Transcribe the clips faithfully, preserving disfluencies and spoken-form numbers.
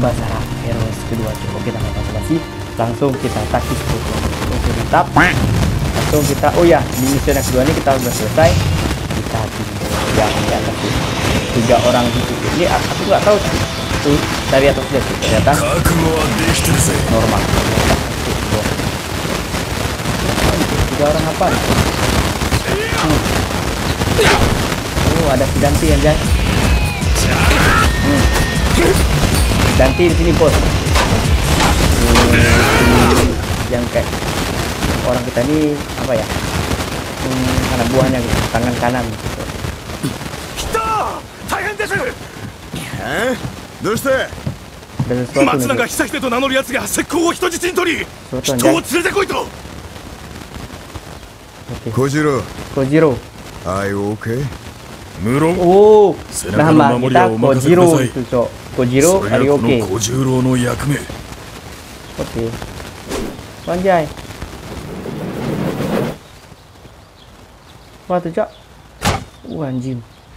Basara Heroes kedua cuy. Oke, tanpa basa-basi langsung kita takis bro. Oke, mantap. Langsung kita, oh ya, di mission yang kedua ini kita udah selesai. Kita yang di atas tuh tiga orang gitu. Ini aku nggak tahu tuh dari atas dia tuh ternyata normal. Tiga orang apa? Hmm. Oh, ada si Danti ya guys. Hmm. Danti di sini bos. Hmm. Yang kayak orang kita ini apa ya? Hmm, anak buahnya gitu, tangan kanan gitu. Kojiro. Kojiro. Are you okay? Oh, nama kita Kojiro itu cok. Kojiro, are you okay? Oke. Panjai. Wah tuh cok. Wah anjing.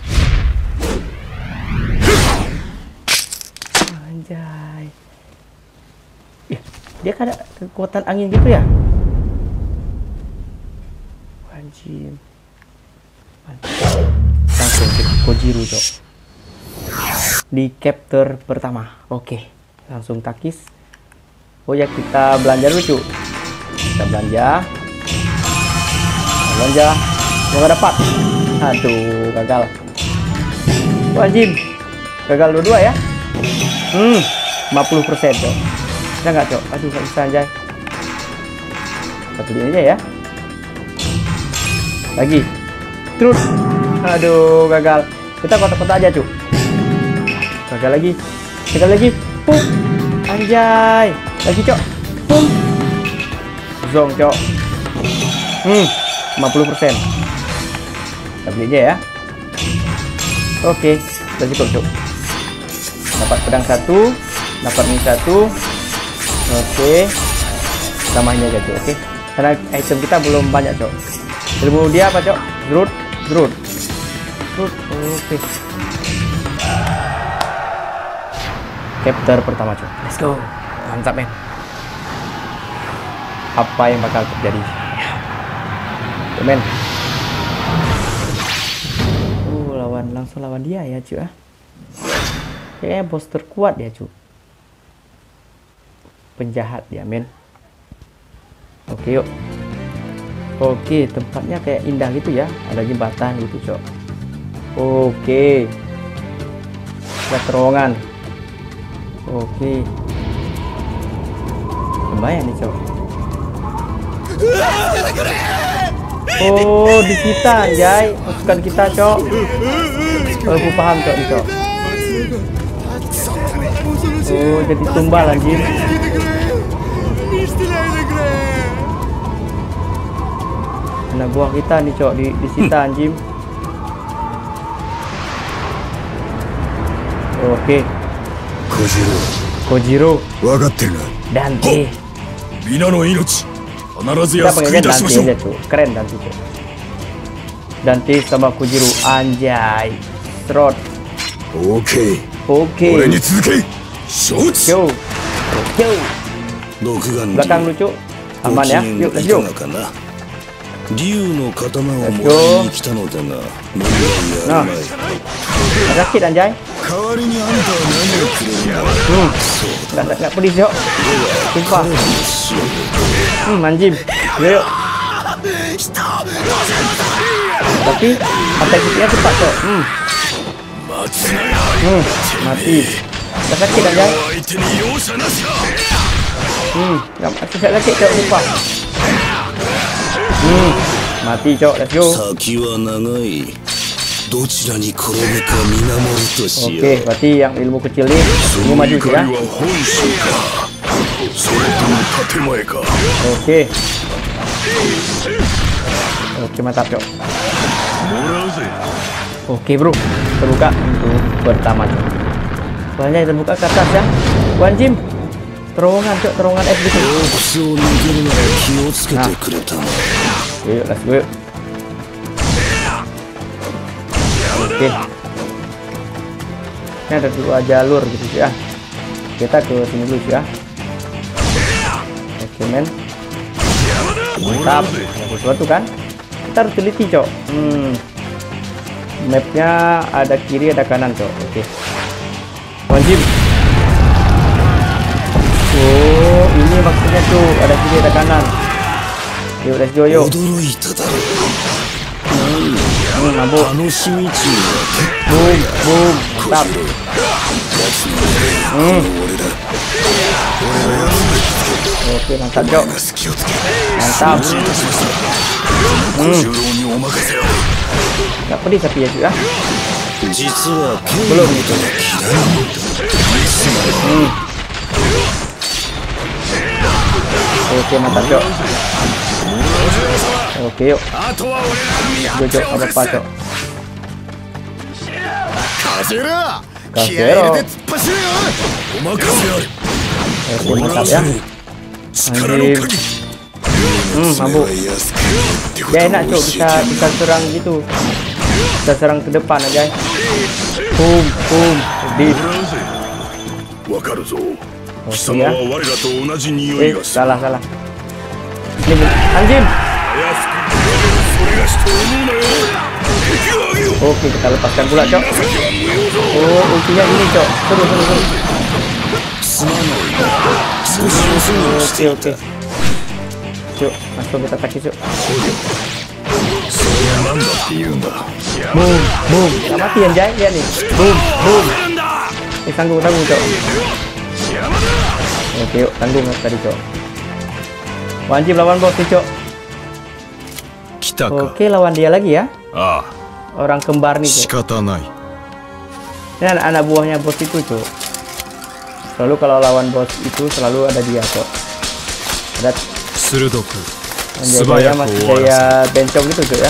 Anjay. Ih, dia kan ada kekuatan angin gitu ya? Anjing. Langsung ke Kojiro cok. Di chapter pertama. Oke, langsung takis. Oh ya, kita belanja dulu cu. Kita belanja. Belanja. Nggak dapat. Aduh, gagal. Wajib. Gagal dua-dua ya. Hmm, lima puluh persen cok. Bisa nggak cok? Aduh, nggak bisa anjay. Satu ini aja ya. Lagi. Terus. Aduh, gagal. Kita kotak-kotak aja cu. Gagal lagi. Gagal lagi. Pum. Anjay. Lagi cok. Pum. Zong cok. Hmm, lima puluh persen. Kita beli aja ya. Oke, udah cukup cok. Dapat pedang satu, dapat mie satu. Oke, tambah ini aja cok. Oke, karena item kita belum banyak cok. Ilmu dia apa cok? Zrut, zrut, zrut. Oke. Chapter pertama cok. Let's go. Mantap men. Apa yang bakal terjadi? Men. Uh, lawan langsung lawan dia ya cuy ah. Kayaknya bos terkuat ya cuy. Penjahat dia men. Oke yuk. Oke, tempatnya kayak indah gitu ya. Ada jembatan gitu cok. Oke. Ada terowongan. Oke. Lumayan nih cok. Oh, di kita anjay, pasukan kita cok. Oh, aku paham cok nih cok. Oh, jadi tumbal anjir. Anak buah kita nih cok di di sita anjim. Oke. Kojiro. Kojiro. Wakatte ga. Dante. Mina no inochi. Kita panggilnya Dante aja tuh, keren Dante tuh. Dante sama Kojiro, anjay, Strot. Oke. Oke. Yo, yo. Belakang lucu, aman ya. Yuk, let's go. Let's go. Nah, sakit anjay. Hmm, nggak nggak pedis yuk. Sumpah. Hmm, manjim. Yuk. Tapi attack kita cepat kok. Hmm. Hmm, mati. Nggak sakit anjay. Hmm, nggak sakit kok sumpah. Hmm, mati cok. Let's go. Oke, berarti yang ilmu kecil ini ilmu maju ya. Oke. Oke, mantap cok. Oke bro, terbuka untuk pertama cok. Banyak terbuka ke atas ya. Wanjim, terowongan cok, terowongan es gitu. Nah, yuk, let's go. Oke. Ini ada dua jalur gitu ya. Kita ke sini dulu ya. Oke men. Mantap. Ada sesuatu kan? Kita harus teliti cok. Hmm. Mapnya ada kiri ada kanan cok. Oke. Wajib. Oh, ini maksudnya tuh ada kiri ada kanan. Yuk, let's go yuk. Hmm, mabuk. Boom, boom, mantap. Hmm. Oke, mantap cok. Mantap. Hmm. Gak pedih tapi ya juga. Belum gitu. Hmm. Oke, mantap cok. Oke yuk. Gue cok apa-apa cok. Kasero. Oke, mantap ya. Anjing. Hmm, mabuk. Ya enak cok, bisa bisa serang gitu. Bisa serang ke depan aja. Boom, boom. Di. Oke ya. Eh, salah salah. Ini anjing. Oke, kita lepaskan pula cok. Oh, ultinya ini cok. Terus terus terus. Oke oke. Cok, langsung kita taki cok. Boom, boom. Gak mati anjay, lihat nih. Boom, boom. Eh, tanggung tanggung cok. Oke yuk, tanggung tadi cok. Wajib lawan bos nih cok. Oke, lawan dia lagi ya. Orang kembar nih cok. Ini anak, anak buahnya bos itu cok. Selalu kalau lawan bos itu selalu ada dia cok. Ada Anjay, masih gaya bencong gitu cok ya.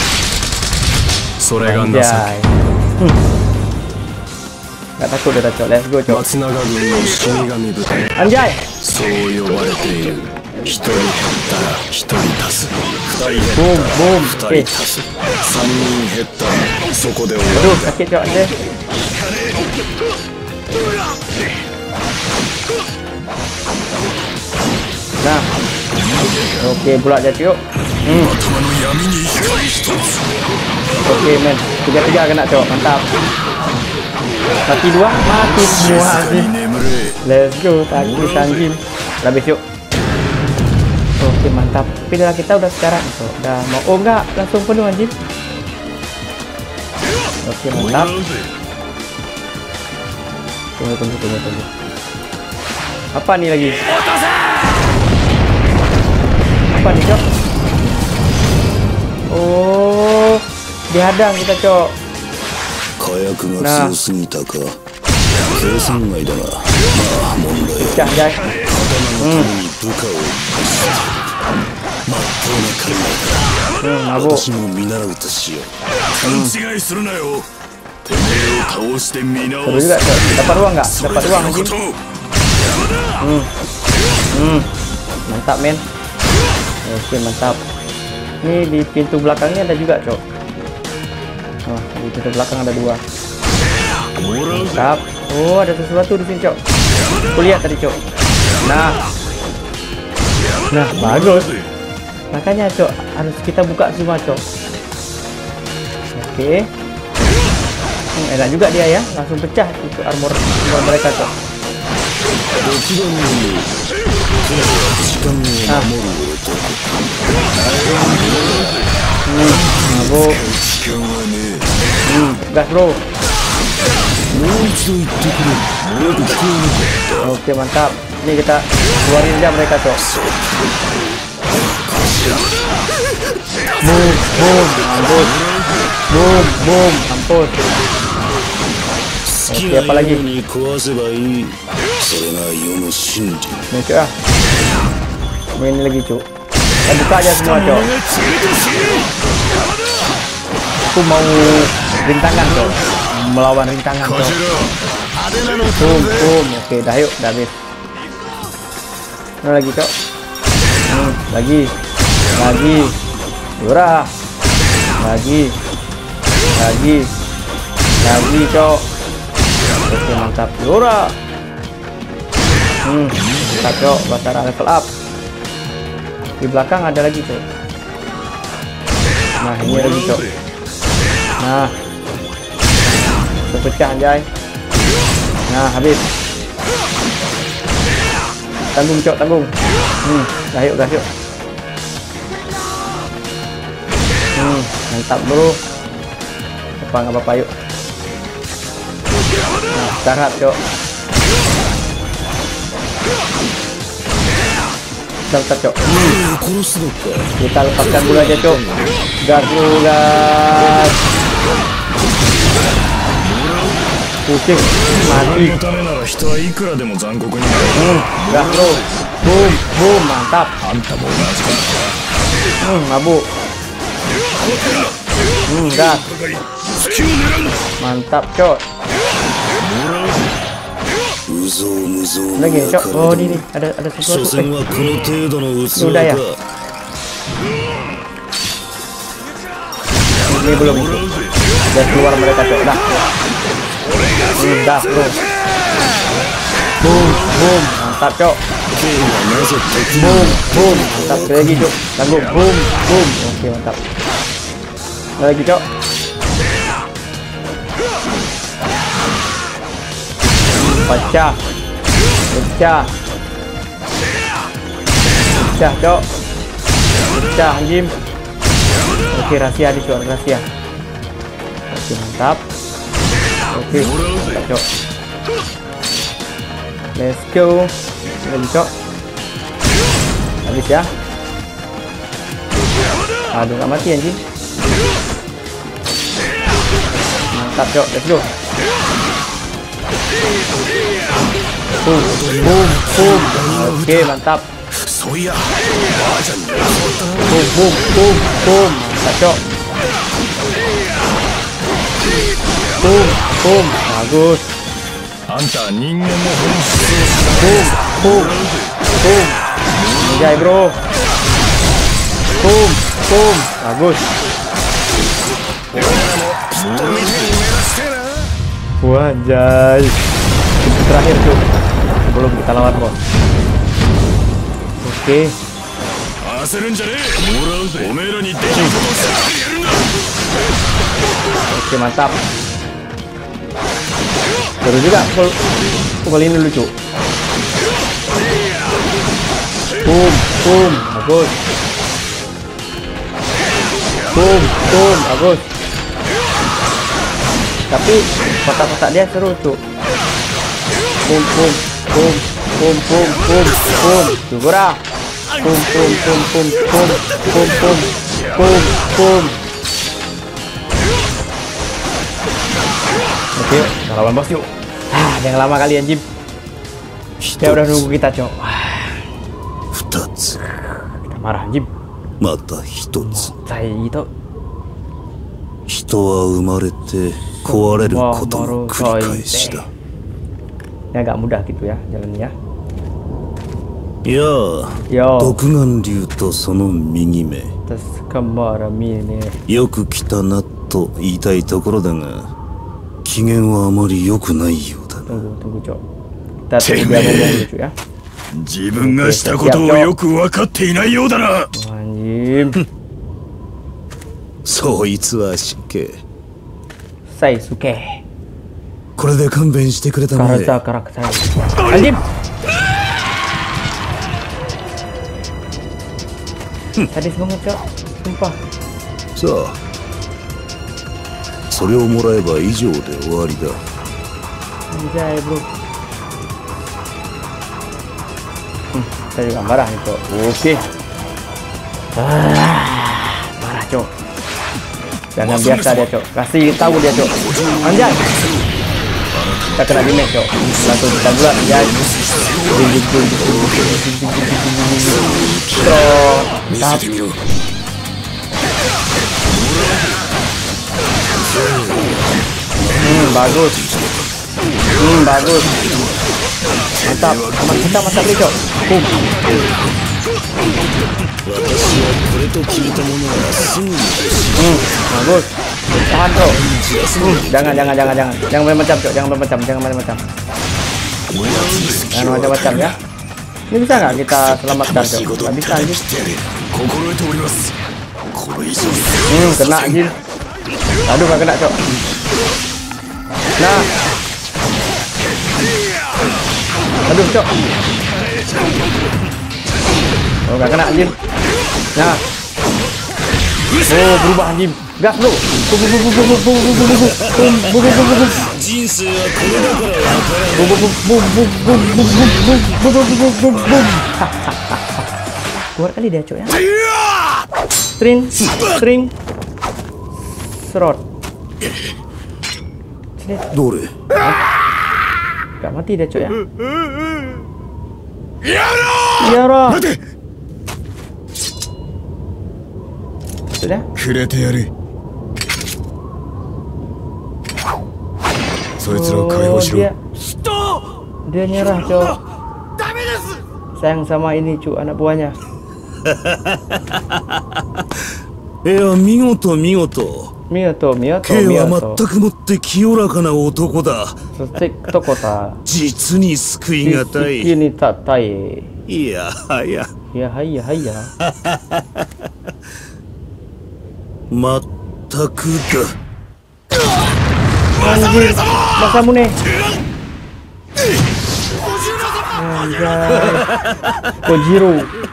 Anjay. Hmm. Gak takut udah cok, let's go cok. Anjay. Boom, boom. Oke. Aduh, sakit cok anjay. Nah. Oke, bulat aja cok. Hmm. Oke men, tiga-tiga kena cok, mantap. Mati dua, mati semua anjing. Let's go, tangkis anjing. Habis yuk. Oke, mantap. Tapi darah kita udah sekarang so, udah mau. Oh enggak, langsung penuh anjing. Oke, mantap. Tunggu, tunggu, tunggu, tunggu. Apa nih lagi? Apa nih cok? Oh, dihadang kita cok. Nah, pecah guys. Hmm. Hmm, mabuk. Hmm. Seru juga cok. Dapat uang nggak? Dapat uang anjing. Hmm. Hmm. Mantap men. Oke, mantap. Ini di pintu belakangnya ada juga cok. Oh, di pintu belakang ada dua. Mantap. Oh, ada sesuatu di sini cok. Aku lihat tadi cok. Nah, nah bagus. Makanya cok harus kita buka semua cok. Oke. Hmm, enak juga dia ya. Langsung pecah itu armor, armor mereka cok. Nah. Hmm, mabuk. Hmm, gas bro. Oke, mantap. Ini kita keluarin aja mereka cok. Boom, boom, ampun. Boom, boom, ampun. Oke, apa lagi? Nih cok ah. Main lagi cok. Kita buka aja semua cok. Aku mau rintangan cok. Melawan rintangan cok. Boom, boom. Oke, dah yuk, dah habis. Mana lagi cok? Hmm, lagi, lagi, Yura, lagi, lagi, lagi cok. Oke, mantap Yura. Hmm, mantap cok, Batara level up. Di belakang ada lagi cok. Nah ini lagi cok. Nah, pecah anjay. Nah habis. Tanggung cok, tanggung. Hmm, dah yuk, dah yuk. Hmm, mantap bro. Apa nggak apa-apa yuk. Nah, darat cok. Kita cok. Hmm. Kita lepaskan dulu aja cok. Gas dulu gas. Pusing, mati. Hmm, gas bro. Boom, boom, mantap. Hmm, mabuk. Hmm, gas. Mantap cok. Lagi cok. Oh ini nih, ada ada sesuatu. Eh. Udah ya. Ini belum itu. Udah keluar mereka cok. Dah. Hmm, dah bro. Boom, boom, mantap cok. Boom, boom, mantap lagi cok. Tanggung, boom, boom. Oke mantap. Lagi cok. Pecah, pecah, pecah cok, pecah anjim. Oke rahasia di cok, rahasia. Oke mantap. Oke mantap cok. Let's go. Lagi cok. Habis ya. Aduh nggak mati anjing. Mantap cok, let's go. Boom, boom, boom. Oke mantap. Boom, boom, boom, boom. Mantap cok. Boom, boom. Bagus. Boom, boom, boom. Anjay bro. Boom, boom. Bagus. Wah anjay. Terakhir tuh sebelum kita lawan bos. Oke. Oke mantap. Baru juga pukul pukul ini lucu. Boom, boom, bagus. Boom, boom, bagus. Tapi kotak-kotak dia seru tuh. Boom, boom, boom, boom, boom, boom, boom. Jugura. Boom, boom, boom, boom, boom, boom, boom, boom, boom. Oke, kita lawan bos yuk. Ah, jangan lama kali anjim. Dia udah nunggu kita cok. Kita marah anjim. Mata hitotsu. Saya gitu. 人は生まれて壊れることの繰り返しだ。 Ya agak mudah gitu ya jalannya. いやあ、独眼竜とその右目。 Terus kemana ini? よく来たなと言いたいところだが、機嫌はあまり良くないようだな。 Tunggu, tunggu cok. Kita tunggu dia ngomong lucu ya. 自分がしたことをよく分かっていないようだな。 Anjim. そいつは失敬。 Saisuke. これで勘弁してくれたまえ。 Karakter karakter. Anjim. Sadis banget cok. Sumpah. さあ、それをもらえば以上で終わりだ。 Anjay bro. Hmm, saya juga marah nih cok. Oke. Ah, marah cok. Jangan biasa dia cok. Kasih tahu dia cok. Anjay. Kita kena damage cok. Langsung kita bulat anjay. Strong. Mantap. Hmm, bagus. Hmm, bagus. Mantap. Aman kita mantap nih cok. Boom. Hmm, bagus. Tahan bro. Hmm, jangan jangan jangan jangan. Jangan macam cok, jangan macam, jangan macam. Dan macam-macam ya. Ini bisa nggak kita selamatkan Cok? Nggak bisa anjir. Hmm, kena anjir. Aduh, nggak kena Cok. Nah. Aduh Cok. Oh, nggak kena anjir. Nah. Oh, berubah anjing. Gas bro. Bum bum bum bum bum bum bum bum bum bum bum bum bum. Keluar kali dia Cok ya. String, string, serot. Dore. Gak mati dia Cok ya. Yara. Sudah? Oh, dia dia nyerah Cok. Sayang sama ini Cuk, anak buahnya. いや、見事見事。 見事見事 K 見は事。 全くもって清らかな男だ。 そしてとこさ。 実に救いがたい。 Siki ni tatai. いやはや。 Ya hayya hayya. まったくだ。 Anjir, masamu nih. Anjay. Kojiro.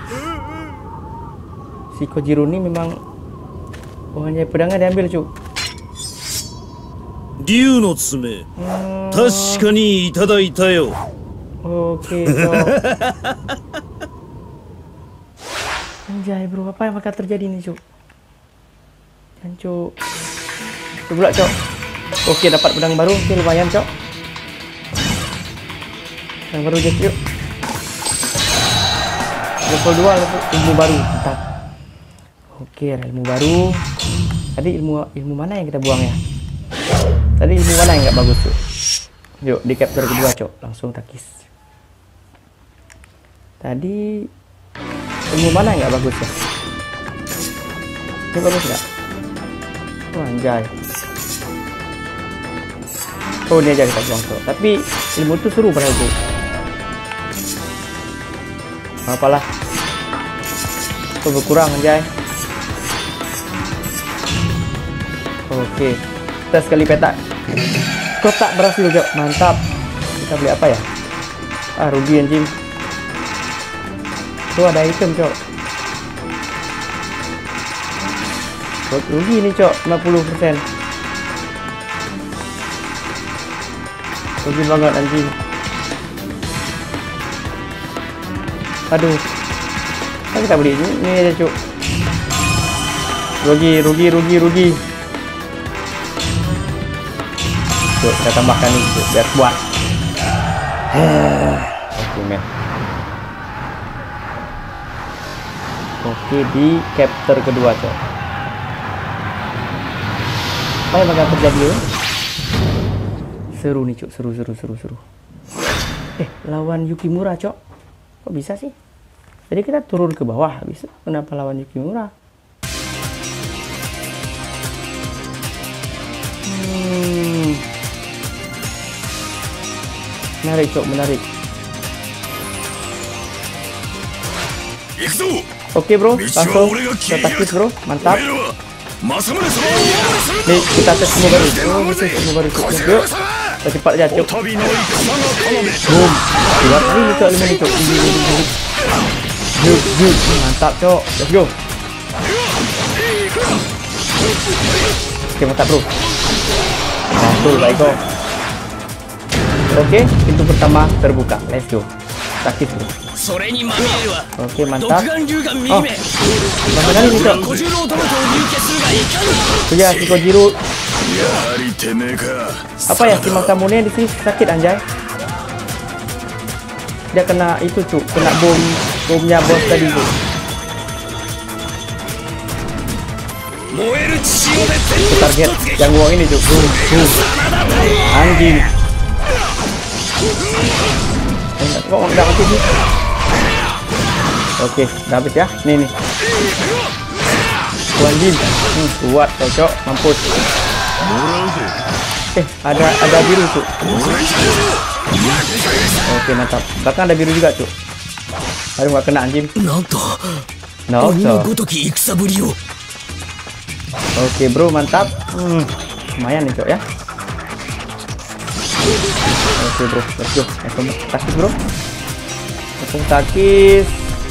Si Kojiro ini memang buahnya pedangnya diambil Cuk. 竜の爪、確かにいただいたよ。 Oke Cok. Anjay bro, apa yang bakal terjadi nih Cuk? Dan Cuk. Coba Cok. Oke, dapat pedang baru. Oke, lumayan Cok. Pedang baru jadi yuk. Level dua, level ilmu baru. Mantap. Oke, ada ilmu baru. Tadi ilmu ilmu mana yang kita buang ya? Tadi ilmu mana yang nggak bagus tuh? Yuk, di capture kedua Cok. Langsung takis. Tadi ilmu mana yang nggak bagus ya? Ini bagus nggak? Oh, anjay. Oh, ini aja kita buang Cok. Tapi ilmu itu seru padahal tuh. Apalah. Itu berkurang anjay. Oke. Kita sekali petak. Kotak berhasil Cok. Mantap. Kita beli apa ya? Ah, rugi anjing. Tuh ada item Cok. Rugi nih Cok, lima puluh persen. Rugi banget anjing. Aduh. Kan kita beli ini, ini aja Cuk. Rugi, rugi, rugi, rugi. Cuk, kita tambahkan ini Cuk, biar kuat. Oke men. Oke, di chapter kedua Cuk. Apa yang bakal terjadi ya? Seru nih Cuk, seru seru seru seru. Eh, lawan Yukimura Cok. Kok bisa sih? Jadi kita turun ke bawah, bisa. Kenapa lawan Yukimura? Hmm. Menarik Cok, menarik. Oke bro, langsung kita taktis bro, mantap. Nih kita tes semua baru. Oh, bisa semua baru. Yuk, kita cepat aja Cok. Boom. Dua kali nih Cok, lima nih Cok. Yuk, yuk, mantap Cok. Let's go. Oke, mantap bro. Mantul, baik kok. Oke, pintu pertama terbuka. Let's go. Taktis bro. Oke, mantap. Oh, mana nih Cok? Ya, si Kojiro. Apa ya, si Masamune di sini sakit anjay. Dia kena itu Cuk, kena bom bomnya bos tadi Cuk. Itu target yang gua ini Cuk. Boom, boom. Anjing. Kok enggak mati sih? Oke, udah habis ya. Nih nih. Anjing. Hmm, kuat Cok, mampus. Eh, ada ada biru Cuk. Oke, mantap. Belakang ada biru juga, Cuk. Aduh, nggak kena anjing. なんと No, 鬼の so. ごとき戦ぶりを Oke, bro, mantap. Hmm, lumayan nih, Cuk ya. Oke, bro, let's go. Langsung takis, bro. Langsung takis.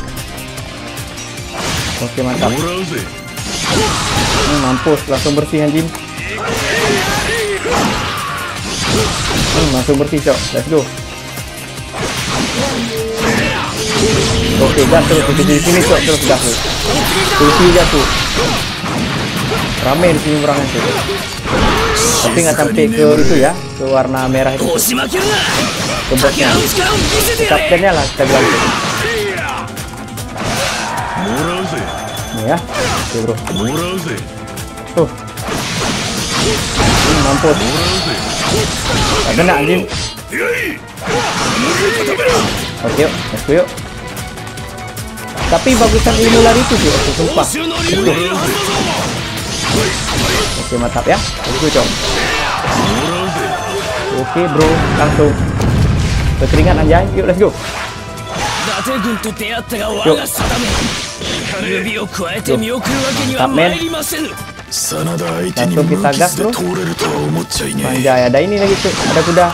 Oke, mantap. もらうぜ Hmm, mampus, langsung bersih anjing. Hmm, langsung bersih, Cok. Let's go. Oke, gas terus di sini, Cok. Terus gas terus. Kunci jatuh. Rame di sini orangnya, Cok. Tapi nggak sampai ke itu ya, ke warna merah itu. 押し負けるな Ke 竹 bosnya. の力を見せてやれ Kaptennya lah kita bilang, Cok. もらうぜ Nih ya. Oke, bro. もらうぜ Tuh. Hmm, mampus. もらうぜ Nggak kena anjing. Oke, yuk. Let's go, yuk. Tapi bagusan ilmu lari itu sih, oke, sumpah. 報酬の竜がいるはずだぞ Oke, mantap ya. Let's go, Cok. もらうぜ Oke, bro. Langsung. Kekeringan anjay. Yuk, let's go. 伊達軍と出会ったが我が定め指を加えて見送るわけには参りませぬ真田相手に Langsung 無 kita 傷 gas, で bro. 通れるとは思っちゃいねえ Anjay, ada ini lagi, Cok. Ada kuda.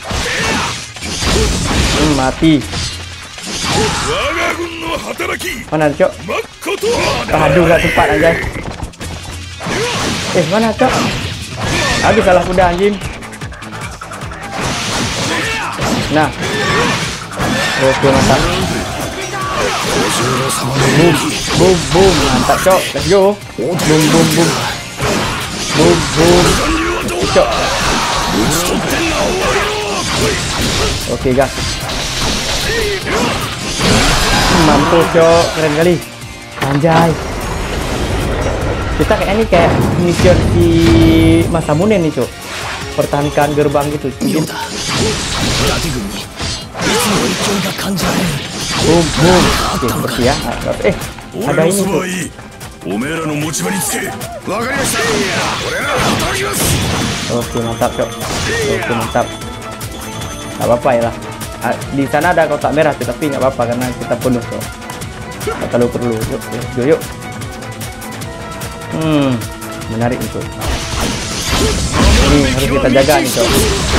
Hmm, mati. 我が軍の働き Mana, Cok? まっことは Aduh, gak sempat anjay. Eh, mana, Cok? Habis salah kuda anjing. Nah. Oke, mantap. Boom, boom, boom. Mantap, Cok. Let's go. Boom, boom, boom. Boom, boom. Cok. Oke, gas. Mampus, Cok. Keren kali. Anjay. Kita kayak ini kayak mission di Masamune nih, Cok. Pertahankan gerbang gitu. 妙だ伊達軍にいつも勢いが感じられる Boom, boom. Oke, seperti ya. Eh, 俺 ada の ini, そば Cok. はいいおめえらの持ち場につけわかりました俺ら働きます Oke, mantap, Cok. Oke, mantap. Gak apa-apa ya lah. Ah, di sana ada kotak merah tuh, tapi nggak apa-apa karena kita penuh, Cok. Nggak terlalu perlu. Yuk, let's go, yuk. Hmm, menarik nih, Cok. Ini harus kita jaga nih, Cok.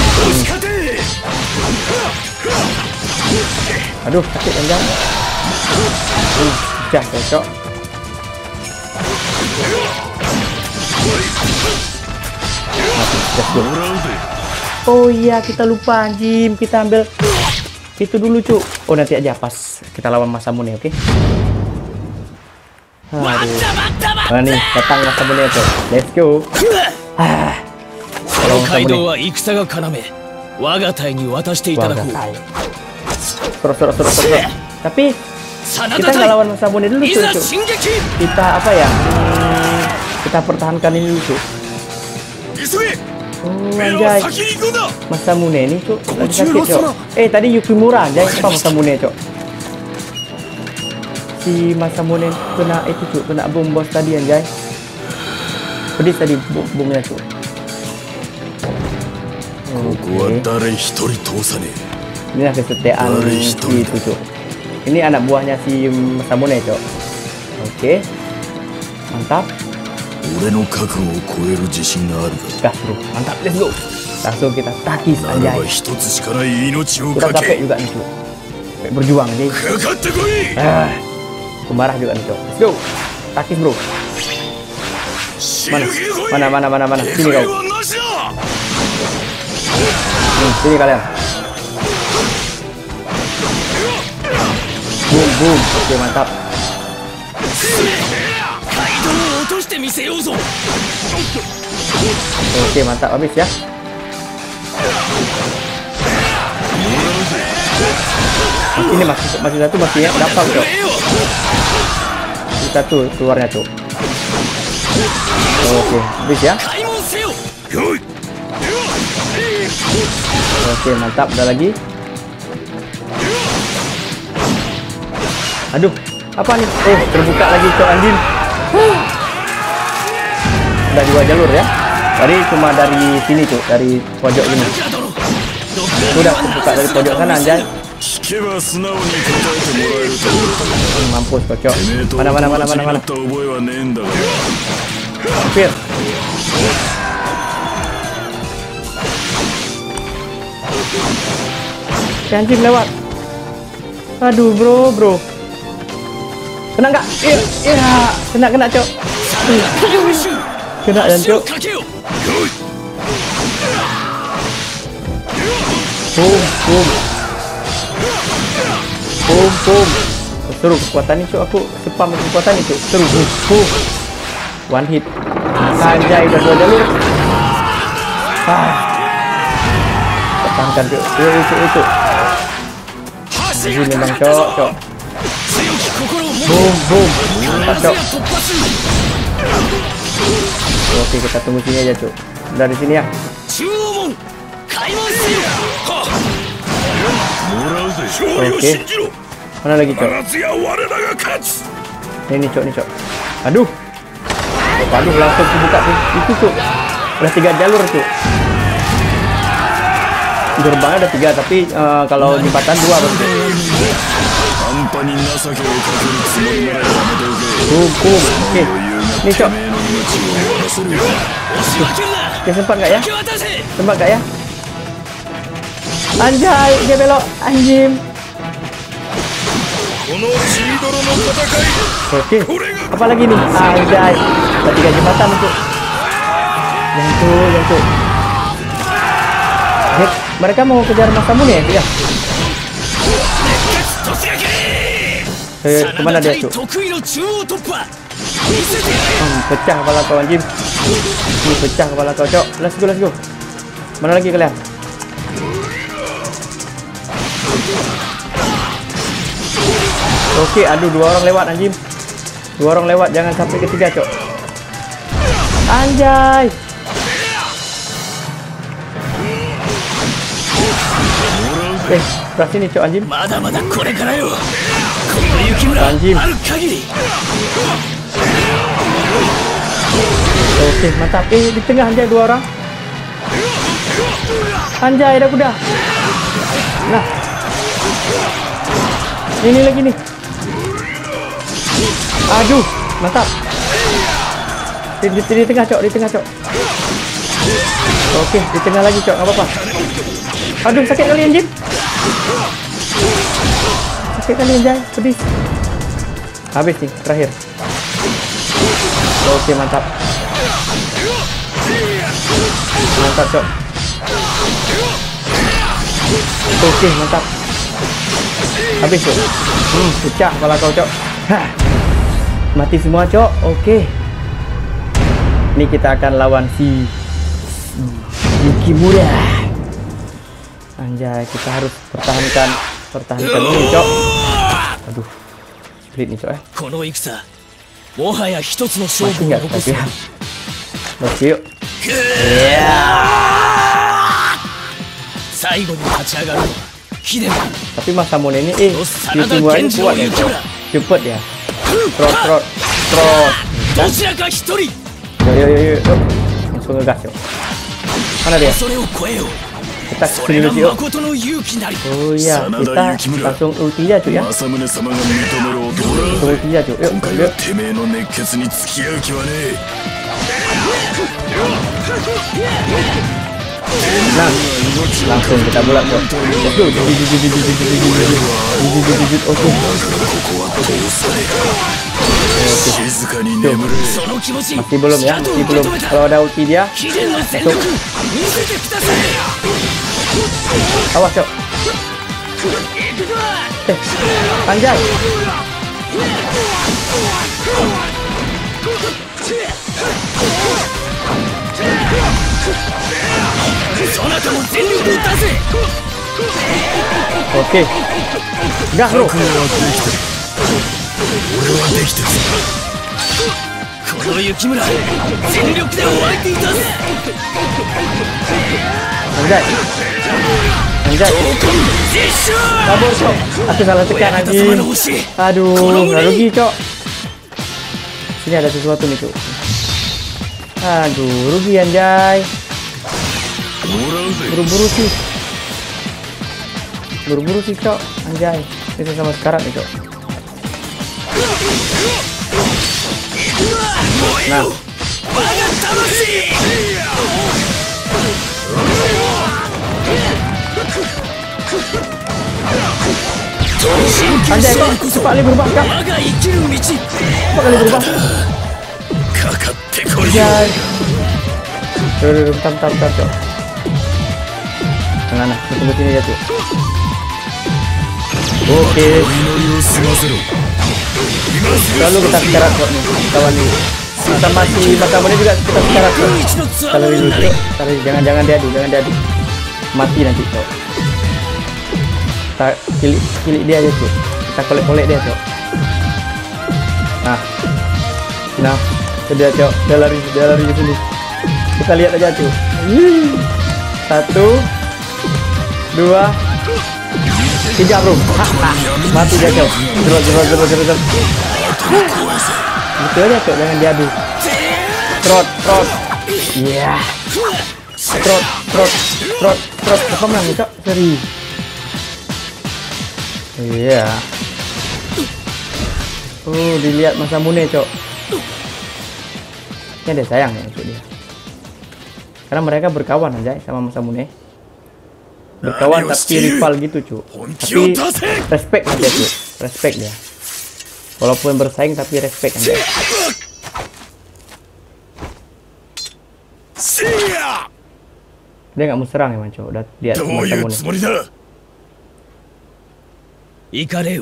Aduh, sakit anjay. Hmm, pecah, Cok. Let's go. もらうぜ Oh iya, kita lupa anjing. Kita ambil itu dulu, Cuk. Oh, nanti aja pas kita lawan Masamune, oke? Aduh. 待った待った待 Mana nih, datang Masamune, Cuk. Let's go. Ah. ったこの街道は戦が要我が隊に渡していただこう Wah, terus, terus, terus, terus. Tapi 真 kita 田 nggak 隊 lawan Masamune dulu, い Cuk. ざ Cuk. 進撃 Kita apa ya? Hmm, kita pertahankan ini dulu, Cuk. 急げ Oh, 俺らは anjay. 先に行くんだ Masamune ini, Cuk. Lagi Kocuro sakit, Cuk. sama. Eh, tadi Yukimura, anjay. Apa Masamune, Cuk? Si Masamune kena itu, Cuk. Kena bom bos tadi, anjay. Pedis tadi bom bomnya, Cuk. ここは Oke. 誰一人通さね Inilah kesetiaan Dari si historia. itu, Cuk. Ini anak buahnya si Masamune, Cuk. Oke. Mantap. え俺の覚悟を超える自信がある Gas, bro. Mantap. Let's go. Langsung kita takis, かならば anjay. 一つしかない命を Kita か capek け juga nih, Cuk. Capek berjuang, anjay. かかってこい Ah. Kemarah juga nih, Cuk. Let's go. Takis, bro. 死 Mana? ぬ気で来い Mana, mana, mana, mana. 警 Sini 戒 kau. はなしだ Hmm, sini kalian. Boom, boom. Oke, mantap. 街道を落としてみせようぞ Oke, mantap. Habis ya. Masih ini masih masih satu masih ya. Dapat, Cuk. えよ Masih satu keluarnya, Cuk. Oke, habis ya. 開門せよよい Oke, mantap. Udah lagi. Aduh, apa nih? Eh, terbuka lagi, Cuk, anjing. Udah dua jalur ya. Tadi cuma dari sini, Cuk, dari pojok ini. だろ Udah buka dari pojok sana anjay. 聞けば素直に答えてもらえると思ったが Mampus kocok. てめえと Mana mana mana 友達 mana にな mana. った覚えはねえんだが Fir. Si anjing lewat. Aduh bro bro. Kena nggak? Iya iya. Kena kena cok. Kena dan 足を cok. かけよう Boom boom. Boom boom. Seru kekuatan ini cok. Aku spam kekuatan itu. Seru. Boom. One hit. Anjay udah dua jalur. Ah. Pertahankan cok. Itu itu itu. Ini memang cok cok. 強き心を持 Boom boom. つ Mantap や cok. 突破する Oke kita tunggu sini aja cok. Dari sini ya. 中央門開門せよはっもらうぜ勝利を Oke. 信じろ Mana lagi cok? 必ずや我らが勝つ Ini cok nih cok. Aduh. Aduh langsung dibuka tuh. Itu cok. Udah tiga jalur cok. Gerbangnya ada tiga tapi eh, kalau jembatan dua berarti. 半端に情けをかけるつもりならやめておけ Boom boom. Oke. 余裕が Nih て cok. めえの命を終わらせるよ押し分けるな Oke sempat nggak ya? 受け渡せ Sempat nggak ya? Anjay dia belok anjing. この血みどろの戦い Oke. Apa lagi nih? Anjay. Ada tiga jembatan untuk. Yang tuh, yang tuh. Hei, mereka mau kejar Mas Samu nih ya? 突撃 Eh, 真 kemana 田 dia 対 cok? 得意の中央突破見せてやれ Hmm, pecah kepala kau anjing. Ini pecah kepala kau cok. Let's go, let's go. Mana lagi kalian? Oke, aduh dua orang lewat anjing. Dua orang lewat, jangan sampai ketiga cok. Anjay. Eh, sebelah sini cok anjing. まだまだこれからよこの雪村あ Anjing. る限り Oke, mantap. Eh, di tengah anjay dua orang. Anjay, ada kuda. Nah. Ini lagi nih. Aduh, mantap. Di, di, di tengah, cok, di tengah, cok. Oke, di tengah lagi, cok, nggak apa-apa. Aduh, sakit kali anjing. Sakit kali anjay, pedih. Habis nih, terakhir. Oke, mantap. Mantap, cok. Oke, mantap. Habis, cok. Hmm, pecah kepala kau, cok. Hah. Mati semua, cok. Oke. Ini kita akan lawan si Yukimura. Anjay, kita harus pertahankan pertahankan ini, cok. Aduh. Split nih, cok, eh. この戦もはや一つの勝 Mati 負を nggak 残す tapi ya. Mati yuk. 最後に立ち上がるのはヒデだ Tapi Mas Samun ini eh Sanada Yukimura ini Genji kuat ya, Yukimura. cok. Cepet ya. Trot trot trot. どちらか一人 Yuk yuk yuk yuk. yuk. Langsung ngegas, cok. Mana dia? それを超えよう Kita そ kesini れが dulu, yuk. 誠の勇気なり Oh iya, Sanada kita Yukimura. langsung ulti aja, cuy ya. 政宗様が認める男だ Langsung ulti aja, cuy. Yuk, 今回 yuk. はてめえの熱血に付き合う気はねえ Nah, langsung kita bulat, cok. Let's go. Jujut, jujut, jujut, jujut, jujut, jujut. Jujut, jujut, jujut. Oke. ここは通され静かに眠れその気持ち Masih belum ya, ちゃんと masih 受け belum. 止めた Kalau ada ulti dia, 秘伝の全力見せてください awas, cok. Eh, Anjay. そなたも全力を出せ Oke. Gas, bro. 覚悟はできてる俺はできてるこの雪村全力で湧いていたぜ Anjay. Anjay. 実証 Kabur, cok. Aku salah tekan 親方 lagi. 様の星 Aduh, nggak rugi, cok. Sini ada sesuatu nih, cok. Aduh, rugi anjay. もらうぜ Buru-buru sih. Buru-buru sih, Cok. Anjay. Bisa sama sekarat nih, Cok. Nah. Anjay, kok cepat kali berubah, Kak. Cepat kali berubah. Anjay. Duh, duh, duh, bentar, bentar, bentar, Cok. Nah, nah, tunggu sini aja, Cok. Oke. Lalu kita sekarat, Cok, nih. Kawan nih. Kita masih Masamune juga kita sekarat, Cok. Kalau ini, Cok. Kalau jangan-jangan diadu, jangan diadu. Mati nanti, Cok. Kita kilik, kilik dia aja, Cok. Kita kolek-kolek dia, Cok. Nah. Nah, dia, Cok. Dia lari, dia lari ke sini. Kita lihat aja, Cok. Satu, dua, tiga, bro. Ha, ha. Mati dia, Cok. Terus, terus, terus, terus, terus. Gitu aja, Cok. Jangan diadu. Trot, trot. Iya. Yeah. Trot, trot, trot, trot. Apa menang, Cok? Seri. Iya. Yeah. Oh, dilihat Masamune, Cok. Ini ada sayang ya, Cok, dia. Karena mereka berkawan aja sama Masamune. Berkawan tapi rival gitu, Cuk. Tapi respect aja, Cuk. Respect dia. Walaupun bersaing tapi respect aja. Dia nggak mau serang emang, Cuk. Udah lihat Masamune. Ikareo.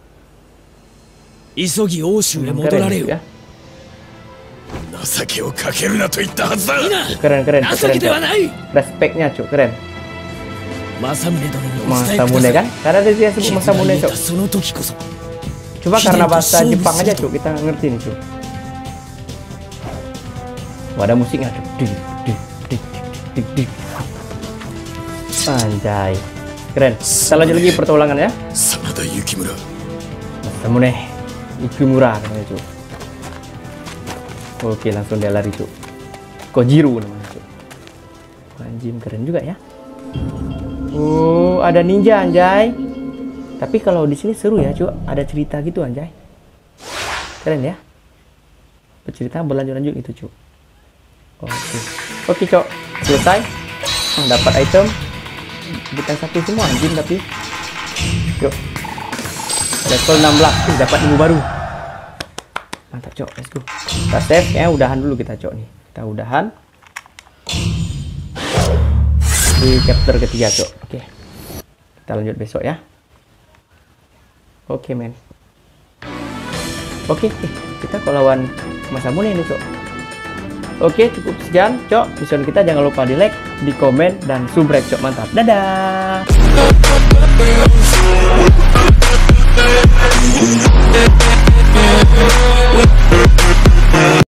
Isogi Oshu he modorareo. Ya. Keren, keren, keren. Respectnya, Cuk, keren. Masamune kan? Karena dia sebut Masamune, Cuk. Coba karena bahasa Jepang aja, Cuk, kita ngerti nih, Cuk. Wah, ada musiknya, Cuk. Dik, dik, dik, dik, dik. Anjay. Keren. Kita lanjut lagi pertolongan ya. Masamune Yukimura namanya, Cuk. Oke, langsung dia lari, Cuk. Kojiro namanya, Cuk. Anjim, keren juga ya. Oh, ada ninja, anjay. Tapi kalau di sini seru ya, Cuk. Ada cerita gitu, anjay. Keren ya. Cerita berlanjut-lanjut itu, Cuk. Oke. Oke, Cuk. Selesai. Oh, dapat item. Bukan satu semua anjing tapi. Yuk. Level enam belas. Ih, dapat ilmu baru. Mantap, Cok. Let's go. Kita save ya, udahan dulu kita, Cok, nih. Kita udahan. Di chapter ketiga, Cok. Oke. Kita lanjut besok ya. Oke, men. Oke, eh, kita kok lawan Masamune ini, Cok. Oke, cukup sekian, Cok. Mission kita jangan lupa di like, di komen, dan subscribe, Cok. Mantap. Dadah.